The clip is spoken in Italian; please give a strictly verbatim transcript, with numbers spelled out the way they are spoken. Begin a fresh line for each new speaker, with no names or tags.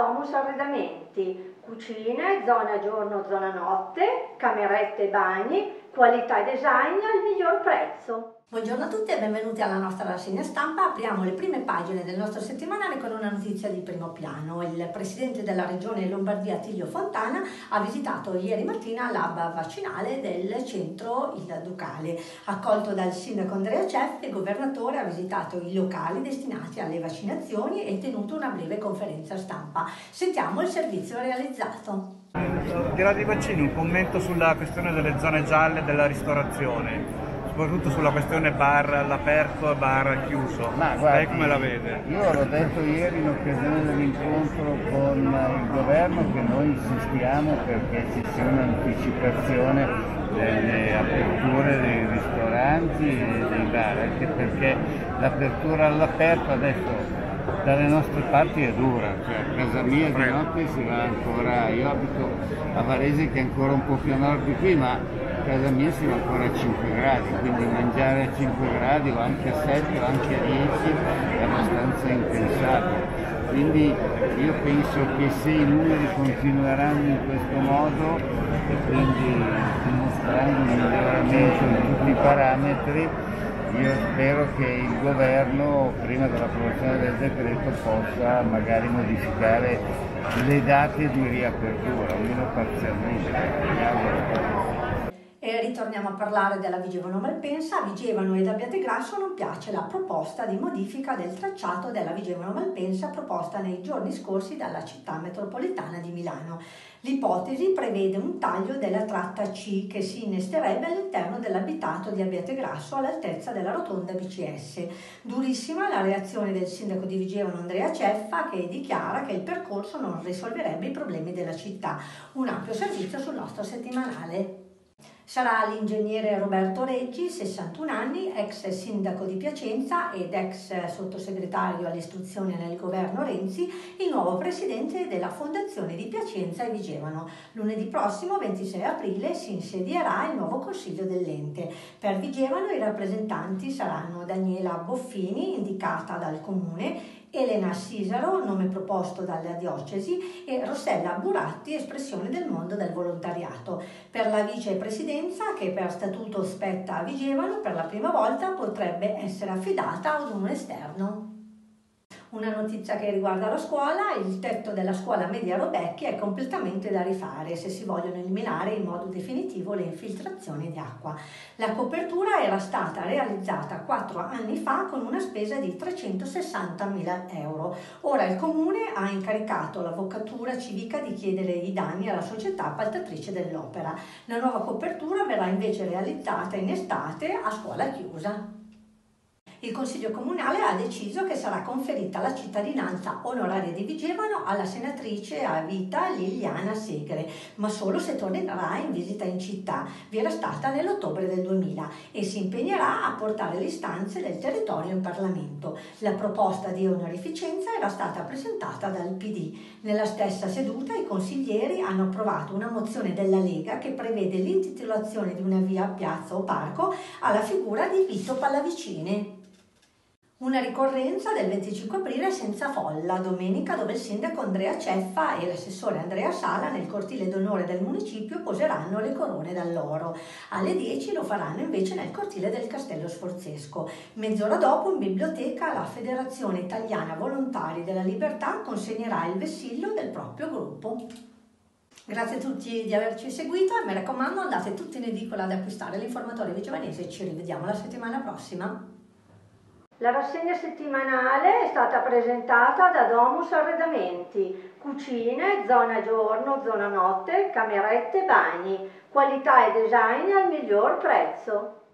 Domus Arredamenti, cucine, zona giorno, zona notte, camerette e bagni, qualità e design al miglior prezzo.
Buongiorno a tutti e benvenuti alla nostra rassegna stampa. Apriamo le prime pagine del nostro settimanale con una notizia di primo piano. Il presidente della regione Lombardia, Attilio Fontana, ha visitato ieri mattina l'hub vaccinale del centro Il Ducale. Accolto dal sindaco Andrea Ceffi, il governatore ha visitato i locali destinati alle vaccinazioni e tenuto una breve conferenza stampa. Sentiamo il servizio realizzato.
Al di là dei vaccini, un commento sulla questione delle zone gialle della ristorazione, soprattutto sulla questione bar all'aperto e bar al chiuso.
Ma guardi,
lei come la vede?
Io l'ho detto ieri in occasione dell'incontro con il governo che noi insistiamo perché ci sia un'anticipazione delle aperture dei ristoranti e dei bar, anche perché l'apertura all'aperto adesso dalle nostre parti è dura, cioè a casa mia di notte si va ancora, io abito a Varese che è ancora un po' più a nord di qui, ma a casa mia si va ancora a cinque gradi, quindi mangiare a cinque gradi o anche a sette o anche a dieci è abbastanza impensabile. Quindi io penso che se i numeri continueranno in questo modo e quindi dimostrando un miglioramento di tutti i parametri, io spero che il governo, prima dell'approvazione del decreto, possa magari modificare le date di riapertura, almeno parzialmente. Mi auguro.
E ritorniamo a parlare della Vigevano Malpensa. A Vigevano ed Abbiategrasso non piace la proposta di modifica del tracciato della Vigevano Malpensa proposta nei giorni scorsi dalla città metropolitana di Milano. L'ipotesi prevede un taglio della tratta C che si innesterebbe all'interno dell'abitato di Abbiategrasso all'altezza della rotonda B C S. Durissima la reazione del sindaco di Vigevano Andrea Ceffa, che dichiara che il percorso non risolverebbe i problemi della città. Un ampio servizio sul nostro settimanale. Sarà l'ingegnere Roberto Reggi, sessantuno anni, ex sindaco di Piacenza ed ex sottosegretario all'istruzione nel governo Renzi, il nuovo presidente della Fondazione di Piacenza e Vigevano. Lunedì prossimo, ventisei aprile, si insedierà il nuovo consiglio dell'ente. Per Vigevano i rappresentanti saranno Daniela Boffini, indicata dal comune, Elena Sisaro, nome proposto dalla diocesi, e Rossella Buratti, espressione del mondo del volontariato. Per la vicepresidenza, che per statuto spetta a Vigevano, per la prima volta potrebbe essere affidata ad un esterno. Una notizia che riguarda la scuola: il tetto della scuola media Robecchi è completamente da rifare se si vogliono eliminare in modo definitivo le infiltrazioni di acqua. La copertura era stata realizzata quattro anni fa con una spesa di trecentosessantamila euro. Ora il comune ha incaricato l'avvocatura civica di chiedere i danni alla società appaltatrice dell'opera. La nuova copertura verrà invece realizzata in estate a scuola chiusa. Il Consiglio Comunale ha deciso che sarà conferita la cittadinanza onoraria di Vigevano alla senatrice a vita Liliana Segre, ma solo se tornerà in visita in città. Vi era stata nell'ottobre del duemila e si impegnerà a portare le istanze del territorio in Parlamento. La proposta di onorificenza era stata presentata dal P D. Nella stessa seduta i consiglieri hanno approvato una mozione della Lega che prevede l'intitolazione di una via, piazza o parco alla figura di Vito Pallavicini. Una ricorrenza del venticinque aprile senza folla, domenica, dove il sindaco Andrea Ceffa e l'assessore Andrea Sala nel cortile d'onore del municipio poseranno le corone d'alloro. Alle dieci lo faranno invece nel cortile del Castello Sforzesco. Mezz'ora dopo in biblioteca la Federazione Italiana Volontari della Libertà consegnerà il vessillo del proprio gruppo. Grazie a tutti di averci seguito e mi raccomando, andate tutti in edicola ad acquistare l'Informatore Vigevanese. Ci rivediamo la settimana prossima.
La rassegna settimanale è stata presentata da Domus Arredamenti, cucine, zona giorno, zona notte, camerette e bagni, qualità e design al miglior prezzo.